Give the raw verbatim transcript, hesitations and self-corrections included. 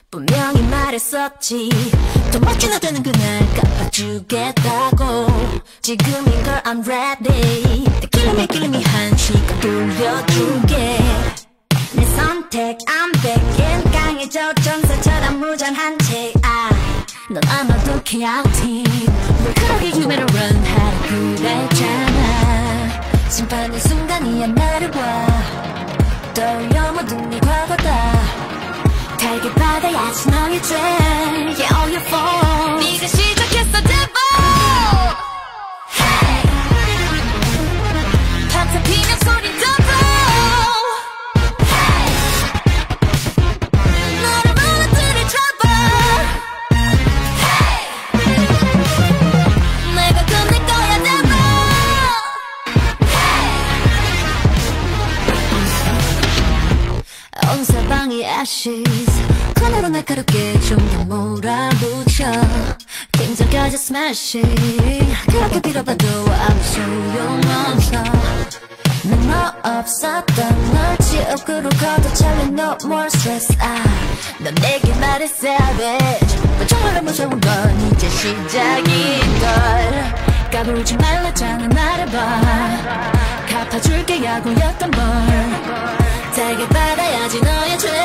분명히 말했었지 더 멋지나 되는 그날 갚아주겠다고 지금인 걸 I'm ready The killing me killing me 한 시간 돌려줄게 내 선택 I'm back 강해져 전사처럼 무장한 채 아, 넌 아마도 chaotic 왜 그렇게 you better run 하라 그랬잖아 심판의 순간이야 나를 봐 떠올려 모든 네 과거다 달게 받아야지 너의 죄 Yeah all your fault 네가 시작했어 devil Hey 밤새 피면 소리 double Hey 너를 무너뜨릴 trouble Hey 내가 끝낼 거야 devil Hey 온 사방이 ashes 손으로 날카롭게 좀 더 몰아붙여 긴장까지 smashing 그렇게 빌어봐도 아무 소용없어 난 너 없었던 널 지옥으로 걷어차려 no more stress 아, 넌 내게 말해 savage 정말로 무서운 건 이제 시작인걸 까불지 말랬잖아 말해봐 갚아줄게 야구였던 걸 달게 받아야지 너의 죄